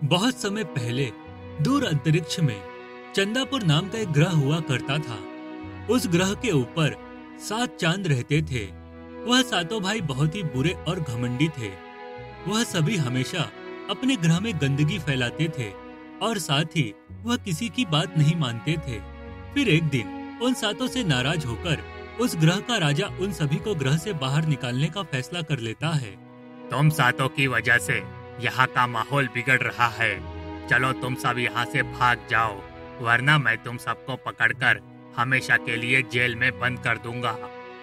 बहुत समय पहले दूर अंतरिक्ष में चंदापुर नाम का एक ग्रह हुआ करता था। उस ग्रह के ऊपर 7 चांद रहते थे। वह सातों भाई बहुत ही बुरे और घमंडी थे। वह सभी हमेशा अपने ग्रह में गंदगी फैलाते थे और साथ ही वह किसी की बात नहीं मानते थे। फिर एक दिन उन सातों से नाराज होकर उस ग्रह का राजा उन सभी को ग्रह से बाहर निकालने का फैसला कर लेता है। तुम सातों की वजह से यहाँ का माहौल बिगड़ रहा है। चलो तुम सब यहाँ से भाग जाओ, वरना मैं तुम सबको पकड़कर हमेशा के लिए जेल में बंद कर दूंगा।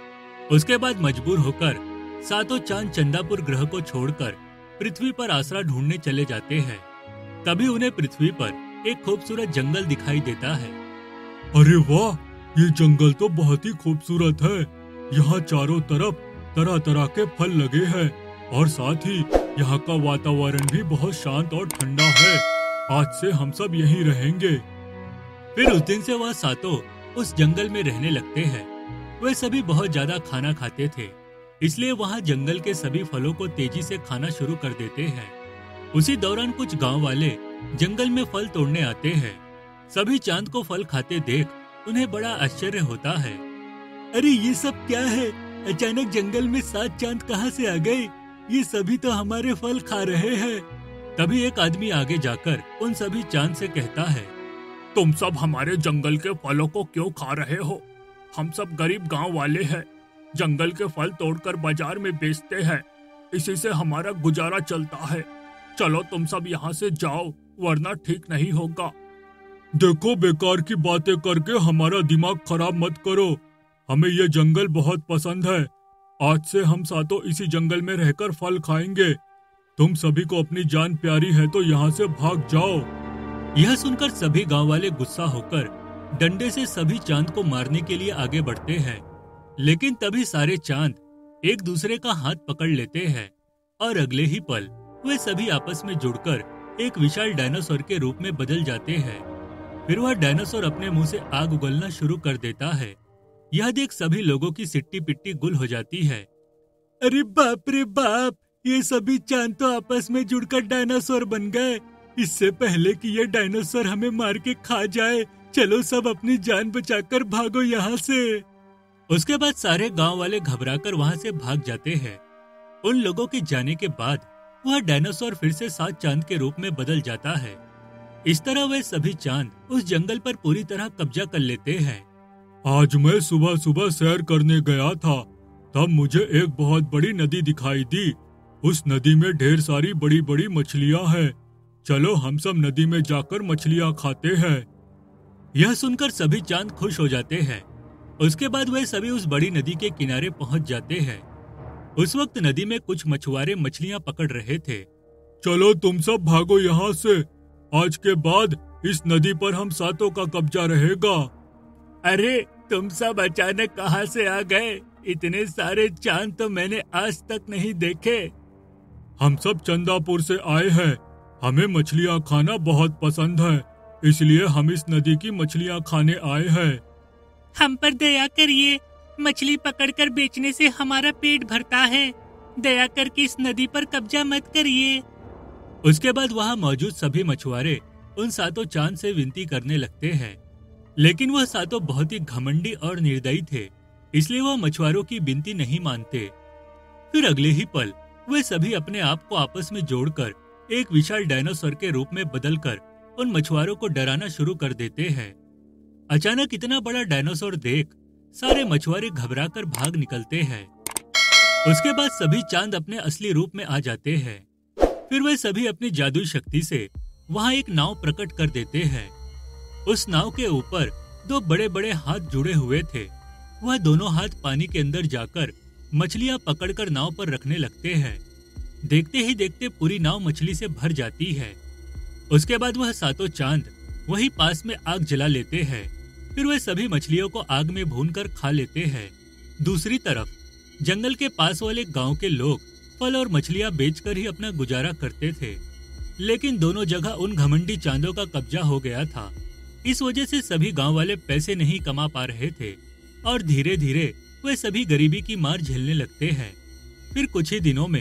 उसके बाद मजबूर होकर सातों चांद चंदापुर ग्रह को छोड़कर पृथ्वी पर आसरा ढूंढने चले जाते हैं। तभी उन्हें पृथ्वी पर एक खूबसूरत जंगल दिखाई देता है। अरे वाह, ये जंगल तो बहुत ही खूबसूरत है। यहाँ चारों तरफ तरह तरह के फल लगे हैं और साथ ही यहाँ का वातावरण भी बहुत शांत और ठंडा है। आज से हम सब यहीं रहेंगे। फिर उस दिन से वह सातों उस जंगल में रहने लगते हैं। वे सभी बहुत ज्यादा खाना खाते थे, इसलिए वहाँ जंगल के सभी फलों को तेजी से खाना शुरू कर देते हैं। उसी दौरान कुछ गांव वाले जंगल में फल तोड़ने आते हैं। सभी चांद को फल खाते देख उन्हें बड़ा आश्चर्य होता है। अरे ये सब क्या है? अचानक जंगल में 7 चांद कहाँ से आ गए? ये सभी तो हमारे फल खा रहे हैं। तभी एक आदमी आगे जाकर उन सभी चांद से कहता है, तुम सब हमारे जंगल के फलों को क्यों खा रहे हो? हम सब गरीब गांव वाले हैं, जंगल के फल तोड़कर बाजार में बेचते हैं, इसी से हमारा गुजारा चलता है। चलो तुम सब यहाँ से जाओ, वरना ठीक नहीं होगा। देखो, बेकार की बातें करके हमारा दिमाग खराब मत करो। हमें ये जंगल बहुत पसंद है। आज से हम सातों इसी जंगल में रहकर फल खाएंगे। तुम सभी को अपनी जान प्यारी है तो यहाँ से भाग जाओ। यह सुनकर सभी गांव वाले गुस्सा होकर डंडे से सभी चांद को मारने के लिए आगे बढ़ते हैं। लेकिन तभी सारे चांद एक दूसरे का हाथ पकड़ लेते हैं और अगले ही पल वे सभी आपस में जुड़कर एक विशाल डायनासोर के रूप में बदल जाते हैं। फिर वह डायनासोर अपने मुंह से आग उगलना शुरू कर देता है। यह देख सभी लोगों की सिट्टी पिट्टी गुल हो जाती है। अरे बाप रे बाप, ये सभी चांद तो आपस में जुड़कर डायनासोर बन गए। इससे पहले कि ये डायनासोर हमें मार के खा जाए, चलो सब अपनी जान बचाकर भागो यहाँ से। उसके बाद सारे गांव वाले घबराकर वहाँ से भाग जाते हैं। उन लोगों के जाने के बाद वह डायनासोर फिर से 7 चांद के रूप में बदल जाता है। इस तरह वे सभी चांद उस जंगल पर पूरी तरह कब्जा कर लेते हैं। आज मैं सुबह सुबह सैर करने गया था, तब मुझे एक बहुत बड़ी नदी दिखाई दी। उस नदी में ढेर सारी बड़ी बड़ी मछलियाँ हैं। चलो हम सब नदी में जाकर मछलियाँ खाते हैं। यह सुनकर सभी चांद खुश हो जाते हैं। उसके बाद वे सभी उस बड़ी नदी के किनारे पहुंच जाते हैं। उस वक्त नदी में कुछ मछुआरे मछलियाँ पकड़ रहे थे। चलो तुम सब भागो यहाँ से। आज के बाद इस नदी पर हम सातों का कब्जा रहेगा। अरे तुम सब अचानक कहाँ से आ गए? इतने सारे चांद तो मैंने आज तक नहीं देखे। हम सब चंदापुर से आए हैं। हमें मछलियाँ खाना बहुत पसंद है, इसलिए हम इस नदी की मछलियाँ खाने आए हैं। हम पर दया करिए, मछली पकड़कर बेचने से हमारा पेट भरता है। दया करके इस नदी पर कब्जा मत करिए। उसके बाद वहाँ मौजूद सभी मछुआरे उन सातों चांद से विनती करने लगते हैं, लेकिन वह सातों बहुत ही घमंडी और निर्दयी थे, इसलिए वह मछुआरों की विनती नहीं मानते। फिर अगले ही पल वे सभी अपने आप को आपस में जोड़कर एक विशाल डायनासोर के रूप में बदलकर उन मछुआरों को डराना शुरू कर देते हैं। अचानक इतना बड़ा डायनासोर देख सारे मछुआरे घबराकर भाग निकलते हैं। उसके बाद सभी चांद अपने असली रूप में आ जाते हैं। फिर वे सभी अपनी जादुई शक्ति से वहाँ एक नाव प्रकट कर देते हैं। उस नाव के ऊपर 2 बड़े बड़े हाथ जुड़े हुए थे। वह दोनों हाथ पानी के अंदर जाकर मछलियाँ पकड़कर नाव पर रखने लगते हैं। देखते ही देखते पूरी नाव मछली से भर जाती है। उसके बाद वह सातों चांद वही पास में आग जला लेते हैं। फिर वे सभी मछलियों को आग में भूनकर खा लेते हैं। दूसरी तरफ जंगल के पास वाले गांव के लोग फल और मछलियाँ बेचकर ही अपना गुजारा करते थे, लेकिन दोनों जगह उन घमंडी चांदों का कब्जा हो गया था। इस वजह से सभी गांव वाले पैसे नहीं कमा पा रहे थे और धीरे धीरे वे सभी गरीबी की मार झेलने लगते हैं। फिर कुछ ही दिनों में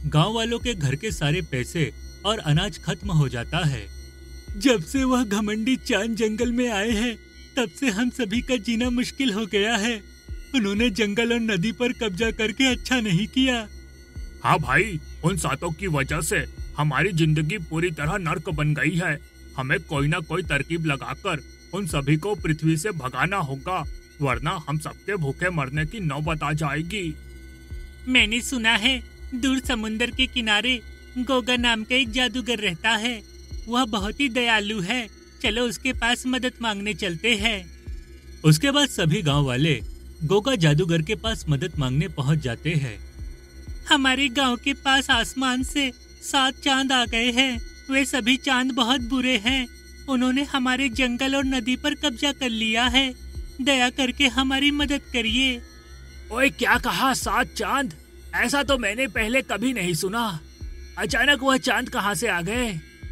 गांव वालों के घर के सारे पैसे और अनाज खत्म हो जाता है। जब से वह घमंडी चांद जंगल में आए हैं, तब से हम सभी का जीना मुश्किल हो गया है। उन्होंने जंगल और नदी पर कब्जा करके अच्छा नहीं किया। हाँ भाई, उन सातों की वजह से हमारी जिंदगी पूरी तरह नर्क बन गई है। हमें कोई ना कोई तरकीब लगाकर उन सभी को पृथ्वी से भगाना होगा, वरना हम सबके भूखे मरने की नौबत आ जाएगी। मैंने सुना है दूर समुंदर के किनारे गोगा नाम का एक जादूगर रहता है। वह बहुत ही दयालु है। चलो उसके पास मदद मांगने चलते हैं। उसके बाद सभी गांव वाले गोगा जादूगर के पास मदद मांगने पहुंच जाते हैं। हमारे गांव के पास आसमान से 7 चांद आ गए हैं। वे सभी चांद बहुत बुरे हैं। उन्होंने हमारे जंगल और नदी पर कब्जा कर लिया है। दया करके हमारी मदद करिए। ओए, क्या कहा 7 चांद? ऐसा तो मैंने पहले कभी नहीं सुना। अचानक वह चांद कहाँ से आ गए?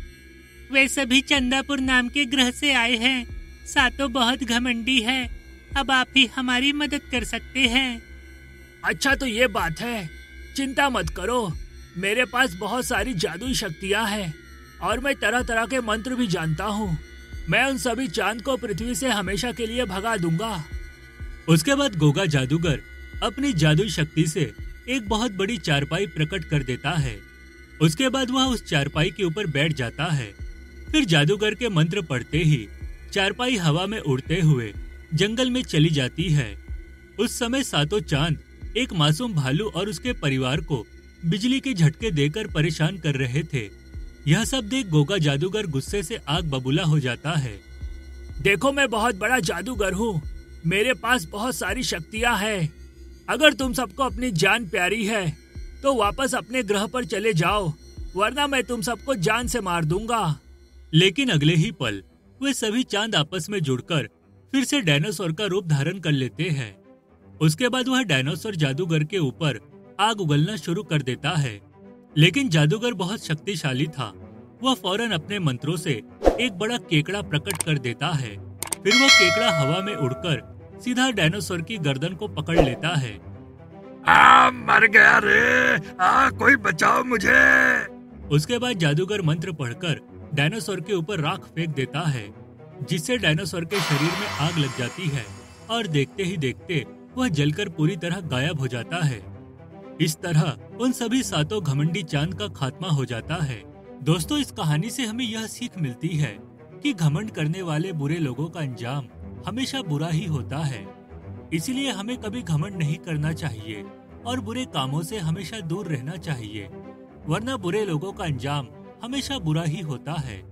वे सभी चंदापुर नाम के ग्रह से आए हैं। सातों बहुत घमंडी है। अब आप ही हमारी मदद कर सकते हैं। अच्छा, तो ये बात है। चिंता मत करो, मेरे पास बहुत सारी जादुई शक्तियाँ हैं और मैं तरह तरह के मंत्र भी जानता हूँ। मैं उन सभी चांद को पृथ्वी से हमेशा के लिए भगा दूंगा। उसके बाद गोगा जादूगर अपनी जादुई शक्ति से एक बहुत बड़ी चारपाई प्रकट कर देता है। उसके बाद वह उस चारपाई के ऊपर बैठ जाता है। फिर जादूगर के मंत्र पढ़ते ही चारपाई हवा में उड़ते हुए जंगल में चली जाती है। उस समय सातों चांद एक मासूम भालू और उसके परिवार को बिजली के झटके देकर परेशान कर रहे थे। यह सब देख गोगा जादूगर गुस्से से आग बबूला हो जाता है। देखो, मैं बहुत बड़ा जादूगर हूँ। मेरे पास बहुत सारी शक्तियाँ हैं। अगर तुम सबको अपनी जान प्यारी है तो वापस अपने ग्रह पर चले जाओ, वरना मैं तुम सबको जान से मार दूंगा। लेकिन अगले ही पल वे सभी चांद आपस में जुड़कर फिर से डायनासोर का रूप धारण कर लेते हैं। उसके बाद वह डायनासोर जादूगर के ऊपर आग उगलना शुरू कर देता है। लेकिन जादूगर बहुत शक्तिशाली था। वह फौरन अपने मंत्रों से एक बड़ा केकड़ा प्रकट कर देता है। फिर वह केकड़ा हवा में उड़कर सीधा डायनासोर की गर्दन को पकड़ लेता है। मर गया रे! कोई बचाओ मुझे! उसके बाद जादूगर मंत्र पढ़कर डायनासोर के ऊपर राख फेंक देता है, जिससे डायनासोर के शरीर में आग लग जाती है और देखते ही देखते वह जलकर पूरी तरह गायब हो जाता है। इस तरह उन सभी सातों घमंडी चांद का खात्मा हो जाता है। दोस्तों, इस कहानी से हमें यह सीख मिलती है कि घमंड करने वाले बुरे लोगों का अंजाम हमेशा बुरा ही होता है। इसलिए हमें कभी घमंड नहीं करना चाहिए और बुरे कामों से हमेशा दूर रहना चाहिए, वरना बुरे लोगों का अंजाम हमेशा बुरा ही होता है।